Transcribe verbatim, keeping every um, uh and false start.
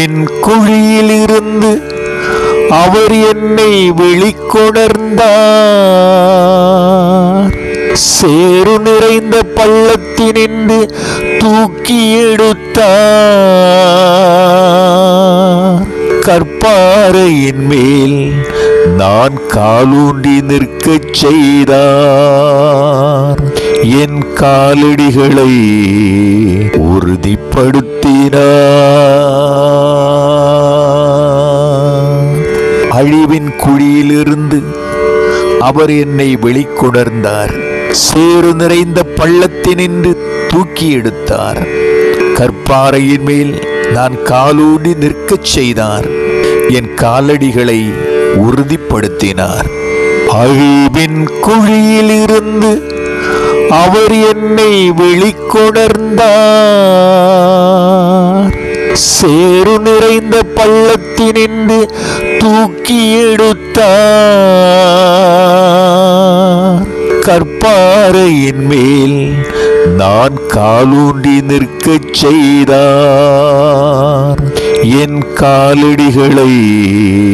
அழிவின் குழியிலிருந்து அவர் என்னை வெளிக்கொணர்ந்தார். சேறு நிறைந்த பள்ளத்தினின்று தூக்கி எடுத்தார். கற்பாறையின் மேல் நான் காலூன்றி நிற்கச் செய்தார். என் காலடிகளை உறுதிப்படுத்தினார். அழிவின் குழியிலிருந்து அவர் என்னை வெளிக்கொணர்ந்தார். சேறு நிறைந்த பள்ளத்தினின்று தூக்கி எடுத்தார். கற்பாறையின் மேல் நான் காலூன்றி நிற்கச் செய்தார். என் காலடிகளை உறுதிப்படுத்தினார். அழிவின் குழியிலிருந்து அவர் என்னை வெளிக்கொணர்ந்தார். சேறு நிறைந்த பள்ளத்தினின்று தூக்கி எடுத்தார். கற்பாறையின் மேல் நான் காலூன்றி நிற்கச் செய்தார். என் காலடிகளை